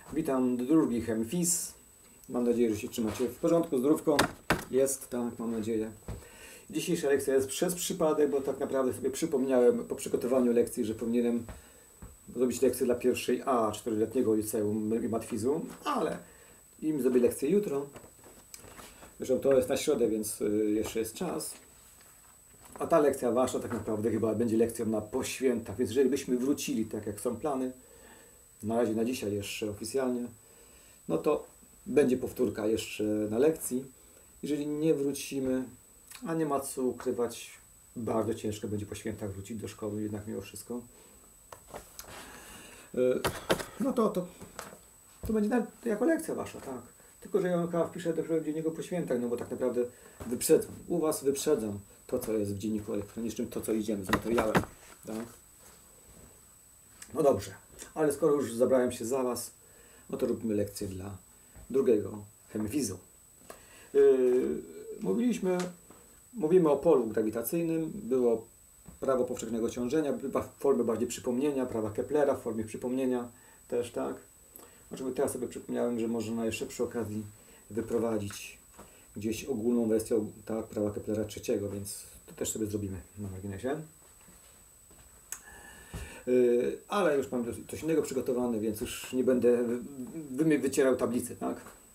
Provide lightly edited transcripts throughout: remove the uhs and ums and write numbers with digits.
Witam, drugi Chemfis. Mam nadzieję, że się trzymacie w porządku, zdrówko jest, tak, mam nadzieję. Dzisiejsza lekcja jest przez przypadek, bo tak naprawdę sobie przypomniałem po przygotowaniu lekcji, że powinienem zrobić lekcję dla pierwszej A 4-letniego liceum i matfizu, ale im zrobię lekcję jutro. Zresztą to jest na środę, więc jeszcze jest czas. A ta lekcja wasza tak naprawdę chyba będzie lekcją na po świętach, więc jeżeli byśmy wrócili tak jak są plany, na razie na dzisiaj jeszcze oficjalnie, no to będzie powtórka jeszcze na lekcji. Jeżeli nie wrócimy, a nie ma co ukrywać, bardzo ciężko będzie po świętach wrócić do szkoły, jednak mimo wszystko. No to będzie jako lekcja wasza, tak. Tylko, że ja ją wpiszę dopiero w dzienniku po świętach, no bo tak naprawdę wyprzedzam. U was wyprzedzam to, co jest w dzienniku elektronicznym, to, co idziemy z materiałem, tak. No dobrze, ale skoro już zabrałem się za was, no to róbmy lekcję dla drugiego chemfizu. Mówimy o polu grawitacyjnym, było prawo powszechnego ciążenia, w formie bardziej przypomnienia, prawa Keplera w formie przypomnienia też, tak? Znaczy teraz sobie przypomniałem, że można jeszcze przy okazji wyprowadzić gdzieś ogólną wersję, tak, prawa Keplera trzeciego, więc to też sobie zrobimy na marginesie. Ale już mam coś innego przygotowane, więc już nie będę wycierał tablicy, tak?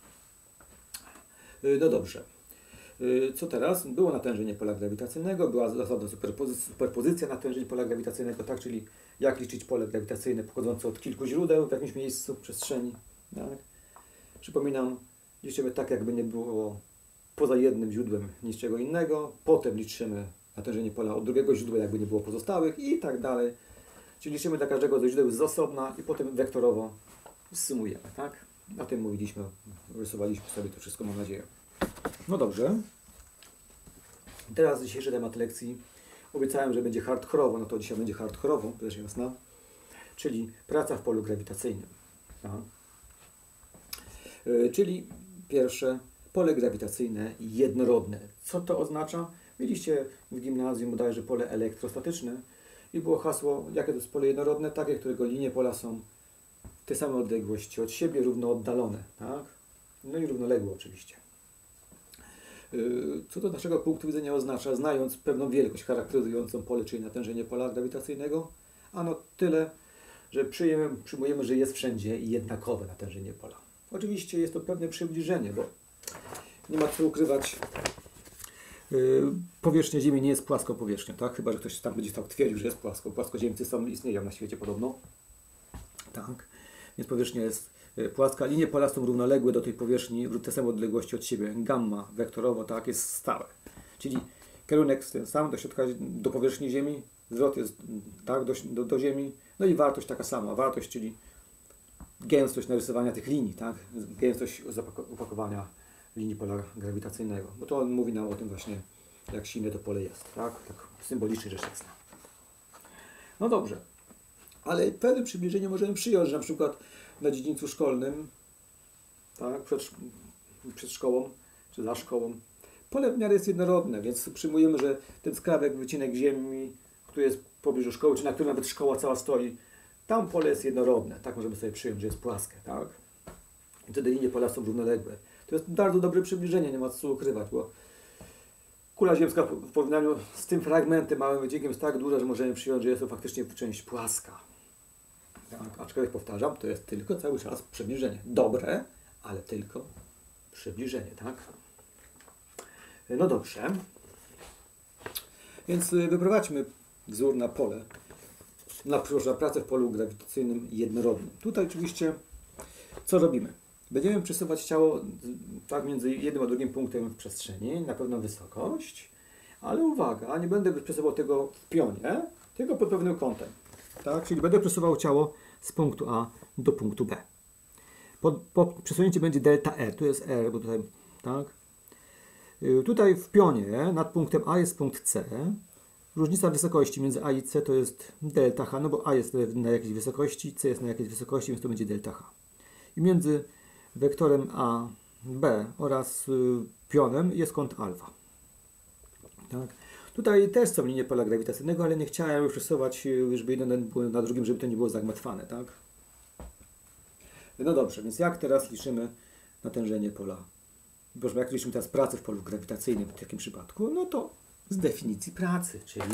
No dobrze. Co teraz? Było natężenie pola grawitacyjnego, była zasada superpozycja natężeń pola grawitacyjnego, tak? Czyli jak liczyć pole grawitacyjne pochodzące od kilku źródeł w jakimś miejscu w przestrzeni, tak? Przypominam, liczymy tak, jakby nie było poza jednym źródłem niczego innego, potem liczymy natężenie pola od drugiego źródła, jakby nie było pozostałych i tak dalej. Czyli liczymy dla każdego ze źródeł z osobna i potem wektorowo sumujemy, tak? O tym mówiliśmy, rysowaliśmy sobie to wszystko, mam nadzieję. No dobrze. Teraz dzisiejszy temat lekcji. Obiecałem, że będzie hardkorowo, no to dzisiaj będzie hardkorowo, to jest jasne. Czyli praca w polu grawitacyjnym. Aha. Czyli pierwsze, pole grawitacyjne jednorodne. Co to oznacza? Mieliście w gimnazjum bodajże pole elektrostatyczne i było hasło, jakie to jest pole jednorodne, takie, którego linie pola są w tej samej odległości od siebie, równo oddalone, tak? No i równoległe oczywiście. Co to z naszego punktu widzenia oznacza, znając pewną wielkość charakteryzującą pole, czyli natężenie pola grawitacyjnego? Ano tyle, że przyjmujemy, że jest wszędzie jednakowe natężenie pola. Oczywiście jest to pewne przybliżenie, bo nie ma co ukrywać, powierzchnia Ziemi nie jest płaską powierzchnią, tak? Chyba że ktoś tam będzie tak twierdził, że jest płaską. Płaskoziemcy istnieją na świecie podobno. Tak. Więc powierzchnia jest płaska. Linie pola są równoległe do tej powierzchni w te same odległości od siebie. Gamma wektorowo, tak, jest stałe. Czyli kierunek jest ten sam do środka, do powierzchni Ziemi. Zwrot jest tak do Ziemi. No i wartość taka sama. Wartość, czyli gęstość narysowania tych linii, tak? Gęstość opakowania linii pola grawitacyjnego. Bo to on mówi nam o tym właśnie, jak silne to pole jest, tak? Tak symbolicznie rzecz jasna. No dobrze. Ale pewne przybliżenie możemy przyjąć, że na przykład na dziedzińcu szkolnym, tak, przed szkołą, czy za szkołą, pole w miarę jest jednorodne, więc przyjmujemy, że ten skrawek, wycinek ziemi, który jest w pobliżu szkoły, czy na którym nawet szkoła cała stoi, tam pole jest jednorodne, tak możemy sobie przyjąć, że jest płaskie, tak? I wtedy linie pola są równoległe. To jest bardzo dobre przybliżenie, nie ma co ukrywać, bo kula ziemska w porównaniu z tym fragmentem, małym wycinkiem, jest tak duża, że możemy przyjąć, że jest to faktycznie część płaska. Tak, aczkolwiek powtarzam, to jest tylko cały czas przybliżenie. Dobre, ale tylko przybliżenie, tak? No dobrze. Więc wyprowadźmy wzór na pole, na pracę w polu grawitacyjnym jednorodnym. Tutaj oczywiście co robimy? Będziemy przesuwać ciało tak między jednym a drugim punktem w przestrzeni na pewną wysokość, ale uwaga, nie będę przesuwał tego w pionie, tylko pod pewnym kątem. Tak? Czyli będę przesuwał ciało z punktu A do punktu B. Przesunięcie będzie delta R. Tu jest R, bo tutaj, tak? Tutaj w pionie nad punktem A jest punkt C. Różnica wysokości między A i C to jest delta H, no bo A jest na jakiejś wysokości, C jest na jakiejś wysokości, więc to będzie delta H. I między wektorem A, B oraz pionem jest kąt alfa. Tak? Tutaj też są linie pola grawitacyjnego, ale nie chciałem już rysować, żeby jedno było na drugim, żeby to nie było zagmatwane, tak? No dobrze, więc jak teraz liczymy natężenie pola? Proszę, jak liczymy teraz pracę w polu grawitacyjnym w takim przypadku? No to z definicji pracy, czyli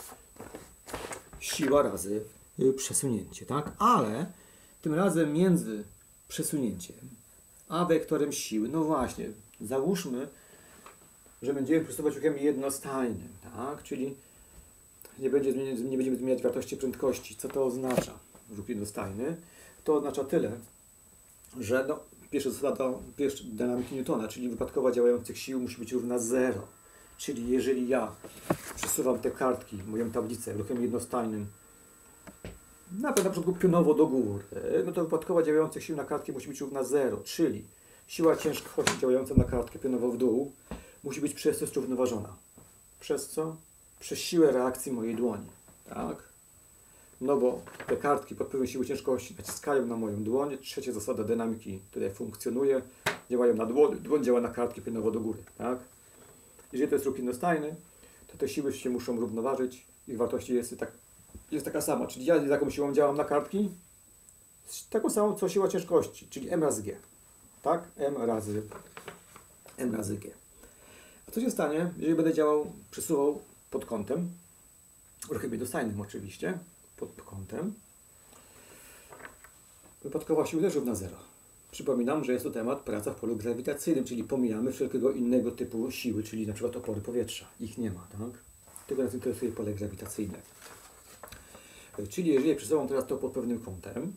siła razy przesunięcie, tak? Ale tym razem między przesunięciem a wektorem siły, no właśnie, załóżmy, że będziemy przesuwać ruchem jednostajnym, tak? Czyli nie będziemy zmieniać wartości prędkości. Co to oznacza? Ruch jednostajny. To oznacza tyle, że no, pierwsza zasada dynamiki Newtona, czyli wypadkowa działających sił musi być równa 0. Czyli jeżeli ja przesuwam te kartki, moją tablicę ruchem jednostajnym, na przykład pionowo do góry, no to wypadkowa działających sił na kartki musi być równa 0, czyli siła ciężkości działająca na kartkę pionowo w dół musi być przez to zrównoważona. Przez co? Przez siłę reakcji mojej dłoni. Tak? No bo te kartki pod wpływem siły ciężkości naciskają na moją dłoń. Trzecia zasada dynamiki tutaj funkcjonuje. Działają na dłoń, dłoń działa na kartki pionowo do góry. Tak? Jeżeli to jest ruch jednostajny, to te siły się muszą równoważyć. Ich wartość jest taka sama. Czyli ja z jaką siłą działam na kartki? Z taką samą co siła ciężkości, czyli M razy G. Tak? M razy G. A co się stanie, jeżeli będę przesuwał pod kątem, ruchem jednostajnym oczywiście, pod kątem, wypadkowa siły też równa 0. Przypominam, że jest to temat praca w polu grawitacyjnym, czyli pomijamy wszelkiego innego typu siły, czyli na przykład opory powietrza. Ich nie ma, tak? Tylko nas interesuje pole grawitacyjne. Czyli jeżeli przesuwam teraz to pod pewnym kątem,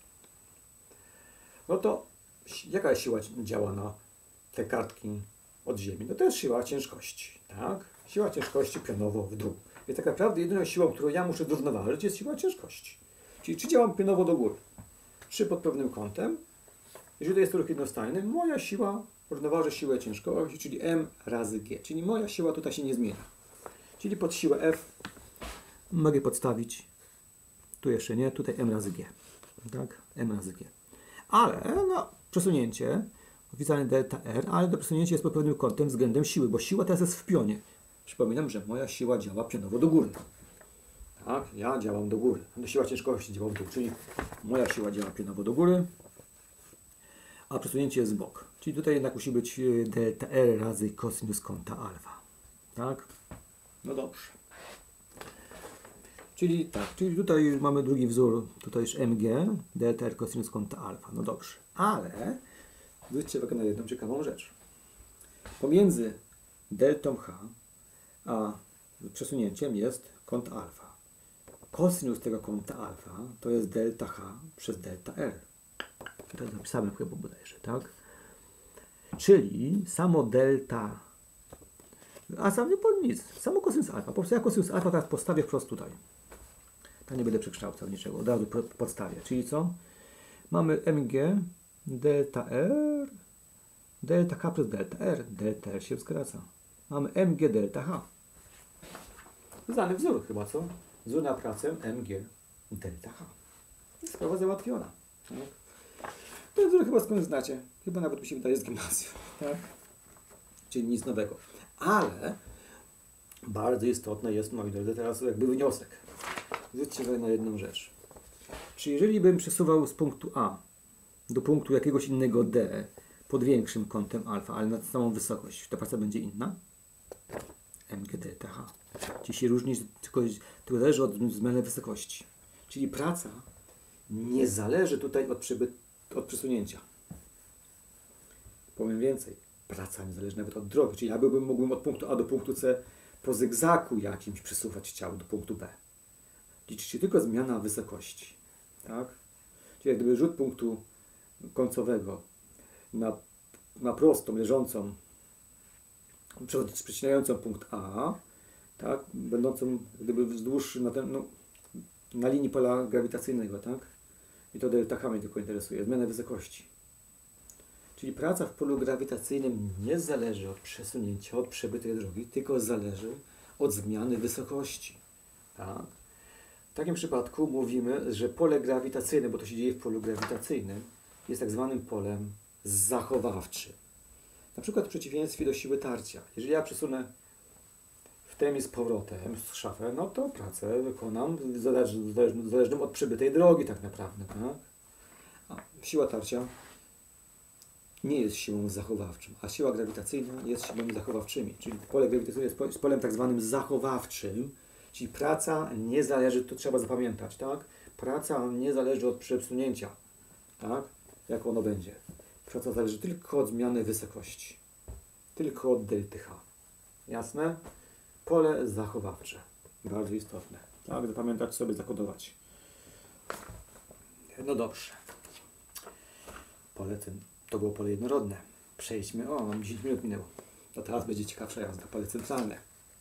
no to jaka siła działa na te kartki od Ziemi? No to jest siła ciężkości, tak? Siła ciężkości pionowo w dół. Więc tak naprawdę jedyną siłą, którą ja muszę zrównoważyć, jest siła ciężkości. Czyli czy działam pionowo do góry, czy pod pewnym kątem. Jeżeli to jest ruch jednostajny, moja siła równoważy siłę ciężkości, czyli M razy G. Czyli moja siła tutaj się nie zmienia. Czyli pod siłę F mogę podstawić, tu jeszcze nie, tutaj M razy G. Tak? M razy G. Ale no, przesunięcie, oficjalnie delta R, ale to przesunięcie jest pod pewnym kątem względem siły, bo siła teraz jest w pionie. Przypominam, że moja siła działa pionowo do góry. Tak, ja działam do góry. Siła ciężkości działa w dół, czyli moja siła działa pionowo do góry, a przesunięcie jest w bok. Czyli tutaj jednak musi być delta R razy kosinus kąta alfa. Tak? No dobrze. Czyli tak, czyli tutaj mamy drugi wzór, tutaj już MG, delta R kosinus kąta alfa. No dobrze. Ale zwróćcie uwagę na jedną ciekawą rzecz. Pomiędzy deltą H a przesunięciem jest kąt alfa. Kosinus tego kąta alfa to jest delta H przez delta R. Tutaj napisałem chyba bodajże, tak? Czyli samo delta, a sam nie powiem nic, samo kosinus alfa. Po prostu ja kosinus alfa teraz postawię wprost tutaj. Tak nie będę przekształcał niczego, od razu podstawię. Czyli co? Mamy mg delta R, delta H przez delta R. Delta R się skraca. Mamy mg delta H. Znany wzór chyba, co? Wzór na pracę mg delta H. Sprawa załatwiona. Tak? Ten wzór chyba skąd znacie. Chyba nawet mi się wydaje z gimnazjum. Tak? Czyli nic nowego. Ale bardzo istotne jest, moi drodzy, teraz jakby wniosek. Zwróćcie uwagę na jedną rzecz. Czy jeżeli bym przesuwał z punktu A do punktu jakiegoś innego D pod większym kątem alfa, ale na samą wysokość, ta praca będzie inna? Mg delta H. Czyli się różni, tylko zależy od zmiany wysokości. Czyli praca nie zależy tutaj od przesunięcia. Powiem więcej. Praca nie zależy nawet od drogi. Czyli ja mógłbym od punktu A do punktu C po zygzaku jakimś przesuwać ciało do punktu B. Liczy się tylko zmiana wysokości. Tak? Czyli jak gdyby rzut punktu końcowego na prostą, leżącą, przecinającą punkt A, tak? Będącą gdyby wzdłuż na linii pola grawitacyjnego, tak? I to delta H mnie tylko interesuje, zmiana wysokości. Czyli praca w polu grawitacyjnym nie zależy od przesunięcia, od przebytej drogi, tylko zależy od zmiany wysokości. Tak? W takim przypadku mówimy, że pole grawitacyjne, bo to się dzieje w polu grawitacyjnym, jest tak zwanym polem zachowawczym. Na przykład w przeciwieństwie do siły tarcia. Jeżeli ja przesunę w tem i z powrotem z szafę, no to pracę wykonam zależną od przebytej drogi tak naprawdę. Tak? siła tarcia nie jest siłą zachowawczą, a siła grawitacyjna jest siłami zachowawczymi. Czyli pole grawitacyjne jest polem tak zwanym zachowawczym, czyli praca nie zależy, to trzeba zapamiętać, tak? Praca nie zależy od przesunięcia, tak? Jak ono będzie. Praca zależy tylko od zmiany wysokości, tylko od delty H. Jasne? Pole zachowawcze. Bardzo istotne. Tak? Zapamiętać sobie, zakodować. No dobrze. To było pole jednorodne. Przejdźmy. O, mam 10 minut minęło. To teraz będzie ciekawsza jazda. Pole centralne.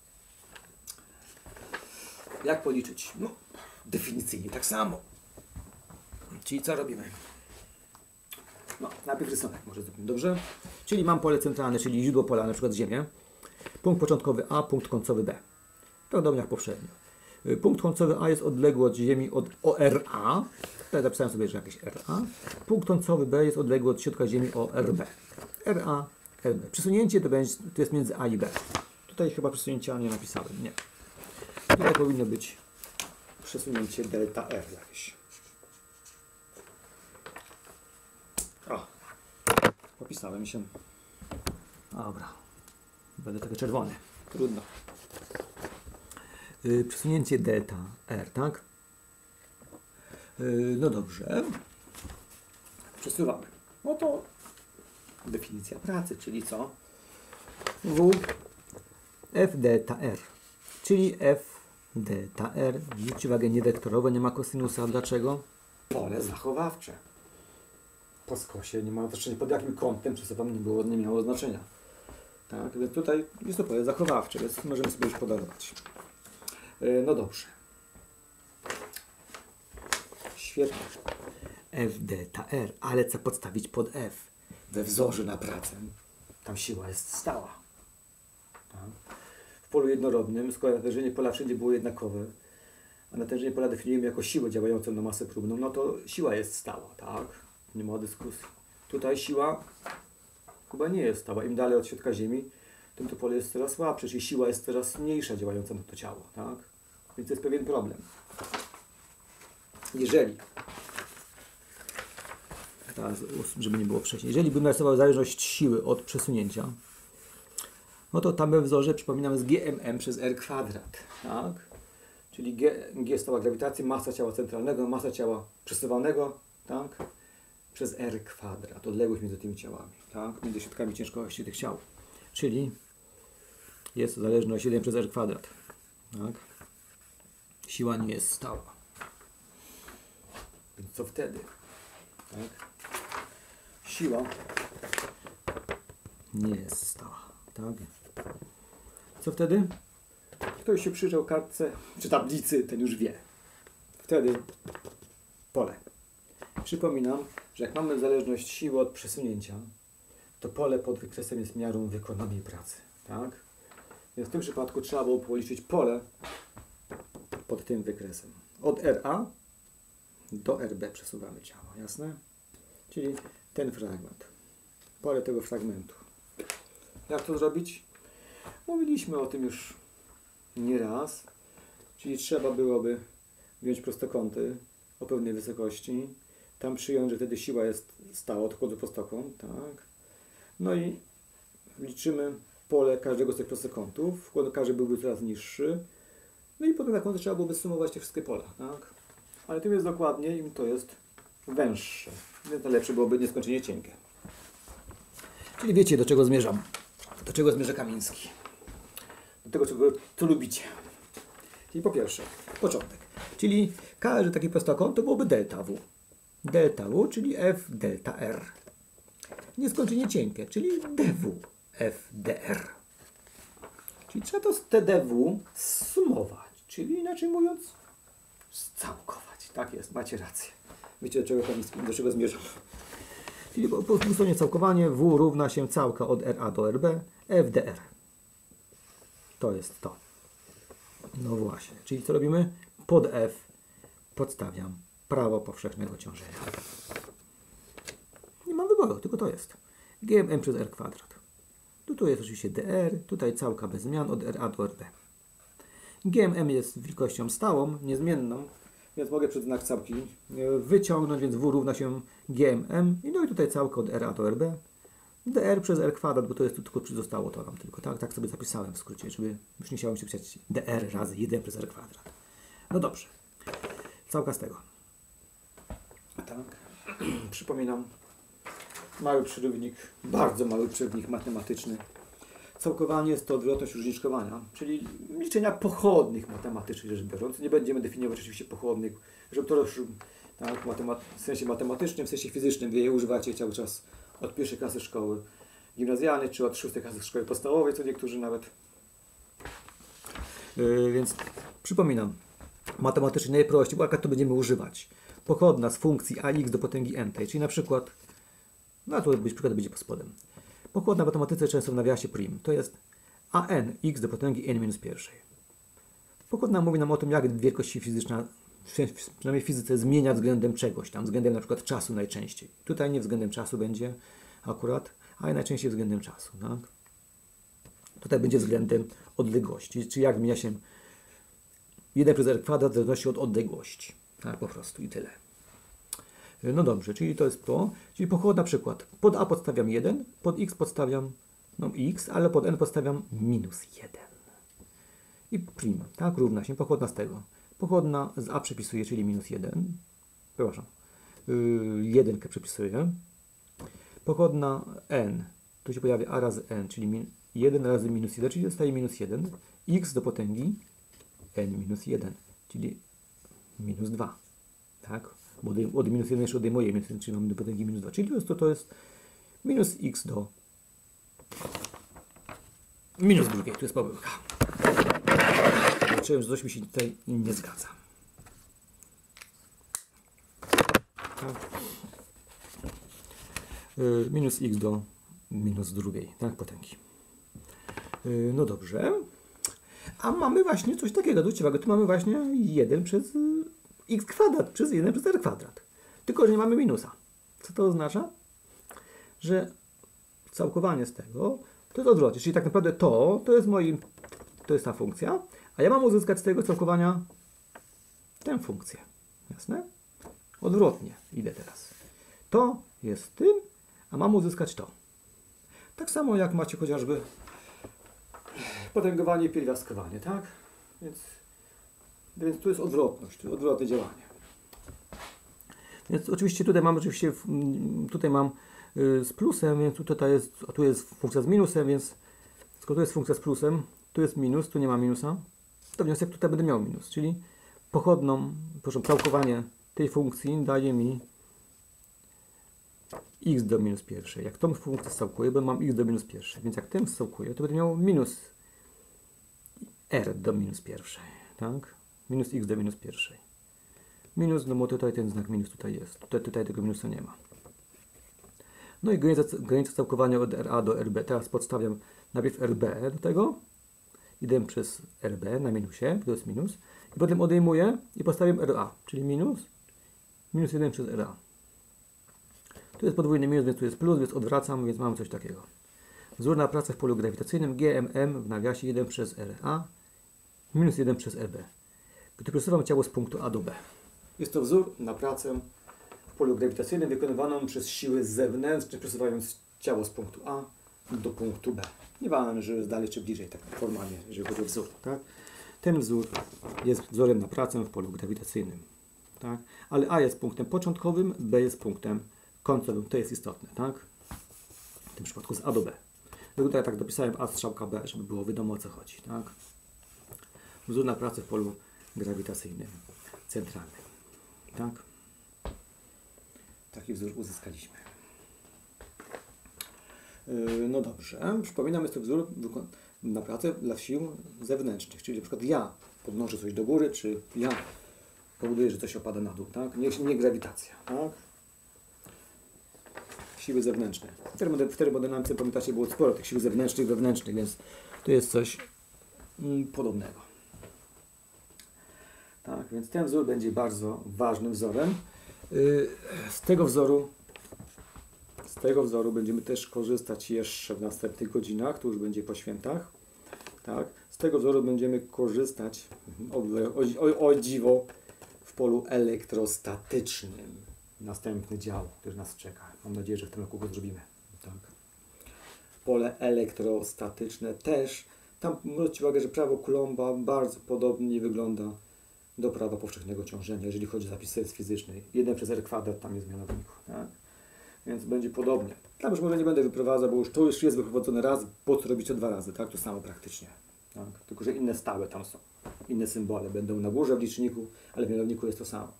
Jak policzyć? No, definicyjnie tak samo. Czyli co robimy? No, najpierw rysunek może zrobimy. Dobrze? Czyli mam pole centralne, czyli źródło pola, na przykład Ziemię. Punkt początkowy A, punkt końcowy B. Podobnie jak poprzednio. Punkt końcowy A jest odległy od Ziemi od ORA. Tutaj zapisałem sobie, że jakieś RA. Punkt końcowy B jest odległy od środka Ziemi o RB. RA, RB. Przesunięcie to jest między A i B. Tutaj chyba przesunięcia nie napisałem. Nie. Tutaj powinno być przesunięcie delta R jakieś. O. Popisałem się. Dobra. Będę taki czerwony. Trudno. Przesunięcie delta R, tak? No dobrze. Przesuwamy. No to definicja pracy, czyli co? W F delta R. Czyli F delta R. Zwróćcie uwagę, nie wektorowe, nie ma kosynusa. Dlaczego? Pole zachowawcze. Po skosie nie ma znaczenia, pod jakim kątem przesuwam, nie miało znaczenia. Tak, więc tutaj jest to pole zachowawcze, więc możemy sobie już podarować. No dobrze. Świetnie. F delta R, ale co podstawić pod F? We wzorze na pracę tam siła jest stała. Tak? W polu jednorodnym, skoro natężenie pola wszędzie było jednakowe, a natężenie pola definiujemy jako siłę działającą na masę próbną, no to siła jest stała, tak? Nie ma dyskusji. Tutaj siła chyba nie jest stała. Im dalej od środka Ziemi, tym to pole jest coraz słabsze, czyli siła jest coraz mniejsza działająca na to ciało, tak? Więc to jest pewien problem. Jeżeli, teraz, żeby nie było wcześniej, jeżeli bym narysował zależność siły od przesunięcia, no to tam we wzorze, przypominam, jest GMM przez R kwadrat, tak? Czyli G stała grawitacji, masa ciała centralnego, masa ciała przesuwanego, tak? Przez R kwadrat, odległość między tymi ciałami, tak? Między środkami ciężkości tych ciał. Czyli jest zależność 1 przez R kwadrat, tak? Siła nie jest stała. Więc co wtedy? Tak? Siła nie jest stała, tak? Co wtedy? Ktoś się przyjrzał kartce czy tablicy, ten już wie. Wtedy pole. Przypominam, że jak mamy zależność siły od przesunięcia, to pole pod wykresem jest miarą wykonanej pracy, tak? Więc w tym przypadku trzeba było policzyć pole pod tym wykresem. Od RA do RB przesuwamy ciało, jasne? Czyli ten fragment. Pole tego fragmentu. Jak to zrobić? Mówiliśmy o tym już nieraz. Czyli trzeba byłoby wziąć prostokąty o pewnej wysokości. Tam przyjąć, że wtedy siła jest stała, odchodzę prostokąt, tak? No i liczymy pole każdego z tych prostokątów. Każdy byłby coraz niższy. No i potem na końcu trzeba byłoby sumować te wszystkie pola, tak? Ale tym jest dokładnie, im to jest węższe. Więc najlepsze byłoby nieskończenie cienkie. Czyli wiecie, do czego zmierzam. Do czego zmierza Kamiński. Do tego, co lubicie. Czyli po pierwsze, początek. Czyli każdy taki prostokąt to byłoby delta W. Delta W, czyli F delta R. Nieskończenie cienkie, czyli dW F dr. Czyli trzeba to z TdW sumować. Czyli inaczej mówiąc, scałkować. Tak jest, macie rację. Wiecie, do czego zmierzam. Czyli po stronie całkowanie W równa się całka od RA do RB F dr. To jest to. No właśnie. Czyli co robimy? Pod F podstawiam prawo powszechnego ciążenia. Nie mam wyboru, tylko to jest. GMM przez R kwadrat. Tu jest oczywiście dr, tutaj całka bez zmian od RA do RB. GMM jest wielkością stałą, niezmienną, więc mogę przed znak całki wyciągnąć, więc W równa się GMM i no i tutaj całkę od RA do RB. dr przez r kwadrat, bo to jest tu tylko zostało to nam tylko, tak? Tak sobie zapisałem w skrócie, żeby już nie chciałem się pisać dr razy 1 przez r kwadrat. No dobrze. Całka z tego. Tak. Przypominam, mały przerywnik, bardzo mały przerywnik matematyczny. Całkowanie jest to odwrotność różniczkowania, czyli liczenia pochodnych matematycznie rzecz biorąc. Nie będziemy definiować oczywiście pochodnych, żeby to już tak, w sensie matematycznym, w sensie fizycznym, wy je używacie cały czas od pierwszej klasy szkoły gimnazjalnej, czy od 6. klasy szkoły podstawowej, co niektórzy nawet. Więc przypominam, matematycznie najprościej, bo akurat to będziemy używać. Pochodna z funkcji ax do potęgi n, czyli na przykład, no to przykład będzie pod spodem. Pochodna w matematyce często w nawiasie prim, to jest an x do potęgi n minus pierwszej. Pochodna mówi nam o tym, jak wielkość fizyczna, przynajmniej w fizyce, zmienia względem czegoś tam, względem na przykład czasu najczęściej. Tutaj nie względem czasu będzie akurat, ale najczęściej względem czasu. Tak? Tutaj będzie względem odległości, czyli jak zmienia się 1 przez r kwadrat w zależności od odległości. Tak, po prostu i tyle. No dobrze, czyli to jest to. Czyli pochodna przykład. Pod a podstawiam 1, pod x podstawiam x, ale pod n podstawiam minus 1. I prim, tak, równa się pochodna z tego. Pochodna z a przepisuję, czyli minus 1. Przepraszam. 1 przepisuję. Pochodna n, tu się pojawia a razy n, czyli 1 razy minus 1, czyli zostaje minus 1. X do potęgi n minus 1, czyli minus 2. Tak? Bo od minus 1 jeszcze odejmuję minus 1, czyli mamy do potęgi minus 2. Czyli to jest minus x do minus drugiej. Tu jest pomyłka. Zobaczyłem, że coś mi się tutaj nie zgadza. Tak. Minus x do minus drugiej, tak, potęgi. No dobrze. A mamy właśnie coś takiego, zwróćcie uwagę, tu mamy właśnie 1 przez x kwadrat przez 1 przez r kwadrat. Tylko, że nie mamy minusa. Co to oznacza? Że całkowanie z tego to jest odwrotnie. Czyli tak naprawdę to jest ta funkcja, a ja mam uzyskać z tego całkowania tę funkcję. Jasne? Odwrotnie idę teraz. To jest tym, a mam uzyskać to. Tak samo jak macie chociażby potęgowanie i pierwiastkowanie, tak? Więc tu jest odwrotność, tu jest odwrotne działanie. Więc oczywiście tutaj mam z plusem, więc tu jest funkcja z minusem, więc skoro tu jest funkcja z plusem, tu jest minus, tu nie ma minusa, to wniosek tutaj będę miał minus, czyli całkowanie tej funkcji daje mi x do minus pierwszej. Jak tą funkcję scałkuję, bo mam x do minus pierwszej, więc jak tę scałkuję, to będę miał minus r do minus pierwszej, tak? Minus x do minus pierwszej. Minus, no bo tutaj ten znak minus tutaj jest. Tutaj tego minusa nie ma. No i granica całkowania od RA do RB. Teraz podstawiam najpierw RB do tego. Idę przez RB na minusie, to jest minus. I potem odejmuję i postawiam RA, czyli minus 1 przez RA. Tu jest podwójny minus, więc tu jest plus, więc odwracam, więc mam coś takiego. Wzór na pracę w polu grawitacyjnym GMM w nawiasie 1 przez RA minus 1 przez RB. Gdy przesuwam ciało z punktu A do B. Jest to wzór na pracę w polu grawitacyjnym wykonywaną przez siły zewnętrzne, przesuwając ciało z punktu A do punktu B. Nieważne, że jest dalej czy bliżej, tak formalnie, jeżeli chodzi o wzór. Tak? Ten wzór jest wzorem na pracę w polu grawitacyjnym. Tak? Ale A jest punktem początkowym, B jest punktem końcowym. To jest istotne. Tak? W tym przypadku z A do B. Tutaj tak dopisałem A strzałka B, żeby było wiadomo o co chodzi. Tak? Wzór na pracę w polu grawitacyjnym centralnym. Tak? Taki wzór uzyskaliśmy. No dobrze. Przypominam, jest to wzór na pracę dla sił zewnętrznych. Czyli na przykład ja podnoszę coś do góry, czy ja powoduję, że coś opada na dół. Tak? Nie grawitacja. Tak? Siły zewnętrzne. W termodynamice, pamiętacie, było sporo tych sił zewnętrznych, wewnętrznych, więc to jest coś podobnego. Tak, więc ten wzór będzie bardzo ważnym wzorem. Z tego wzoru będziemy też korzystać jeszcze w następnych godzinach, to już będzie po świętach. Tak, z tego wzoru będziemy korzystać, o dziwo, w polu elektrostatycznym. Następny dział, który nas czeka. Mam nadzieję, że w tym roku go zrobimy. Tak. Pole elektrostatyczne też. Tam zwróćcie uwagę, że prawo Coulomba bardzo podobnie wygląda do prawa powszechnego ciążenia, jeżeli chodzi o zapisy fizycznej. 1/r² tam jest w mianowniku. Tak? Więc będzie podobnie. Tam już może nie będę wyprowadzał, bo już to już jest wyprowadzone raz, po co robić to 2 razy, tak? To samo praktycznie. Tak? Tylko, że inne stałe tam są. Inne symbole będą na górze w liczniku, ale w mianowniku jest to samo.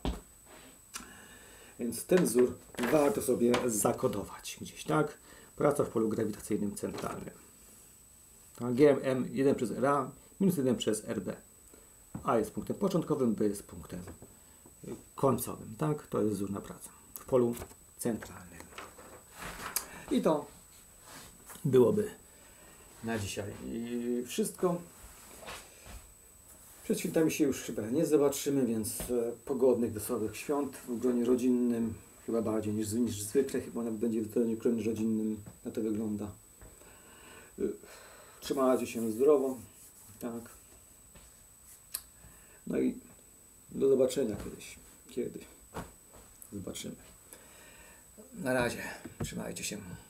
Więc ten wzór warto sobie zakodować gdzieś, tak? Praca w polu grawitacyjnym centralnym. Tak? GMM 1/RA minus 1/RB. A jest punktem początkowym, B jest punktem końcowym, tak? To jest wzór na pracę w polu centralnym. I to byłoby na dzisiaj i wszystko. Przed świętami się już chyba nie zobaczymy, więc pogodnych, wesołych świąt w gronie rodzinnym, chyba bardziej niż zwykle, chyba nawet będzie w gronie rodzinnym, na to wygląda. Trzymajcie się zdrowo, tak. No i do zobaczenia kiedyś. Kiedy? Zobaczymy. Na razie. Trzymajcie się.